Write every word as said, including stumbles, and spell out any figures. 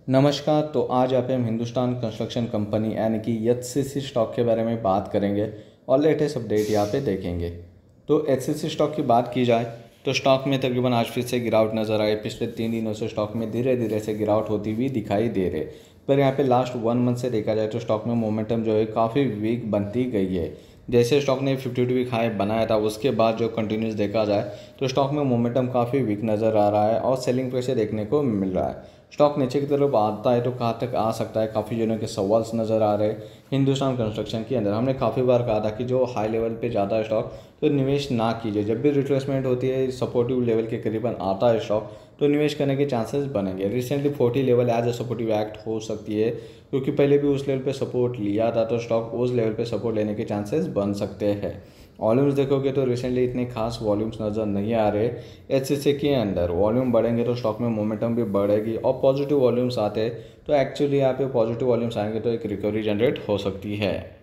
नमस्कार। तो आज यहाँ पे हम हिंदुस्तान कंस्ट्रक्शन कंपनी यानी कि एच सी सी स्टॉक के बारे में बात करेंगे और लेटेस्ट अपडेट यहाँ पे देखेंगे। तो एच सी सी स्टॉक की बात की जाए तो स्टॉक में तकरीबन आज फिर से गिरावट नज़र आई। पिछले तीन दिनों से स्टॉक में धीरे धीरे से गिरावट होती हुई दिखाई दे रही, पर यहाँ पे लास्ट वन मंथ से देखा जाए तो स्टॉक में मोमेंटम जो है काफ़ी वीक बनती गई है। जैसे स्टॉक ने फिफ्टी टू वीक हाई बनाया था, उसके बाद जो कंटिन्यूस देखा जाए तो स्टॉक में मोमेंटम काफ़ी वीक नज़र आ रहा है और सेलिंग प्रेशर देखने को मिल रहा है। स्टॉक नीचे की तरफ आता है तो कहाँ तक आ सकता है, काफ़ी जनों के सवाल नज़र आ रहे हैं। हिंदुस्तान कंस्ट्रक्शन के अंदर हमने काफ़ी बार कहा था कि जो हाई लेवल पे ज़्यादा है स्टॉक तो निवेश ना कीजिए। जब भी रिट्रेसमेंट होती है, सपोर्टिव लेवल के करीबन आता है स्टॉक तो निवेश करने के चांसेस बनेंगे। Recently forty level as a supportive act हो सकती है, क्योंकि पहले भी उस लेवल पे सपोर्ट लिया था तो स्टॉक उस लेवल पे सपोर्ट लेने के चांसेस बन सकते हैं। वॉल्यूम्स देखोगे तो रिसेंटली इतने खास वॉल्यूम्स नज़र नहीं आ रहे। एच सी सी के अंदर वॉल्यूम बढ़ेंगे तो स्टॉक में मोमेंटम भी बढ़ेगी और पॉजिटिव वॉल्यूम्स आते हैं तो एक्चुअली यहाँ पे पॉजिटिव वॉल्यूम्स आएंगे तो एक रिकवरी जनरेट हो सकती है।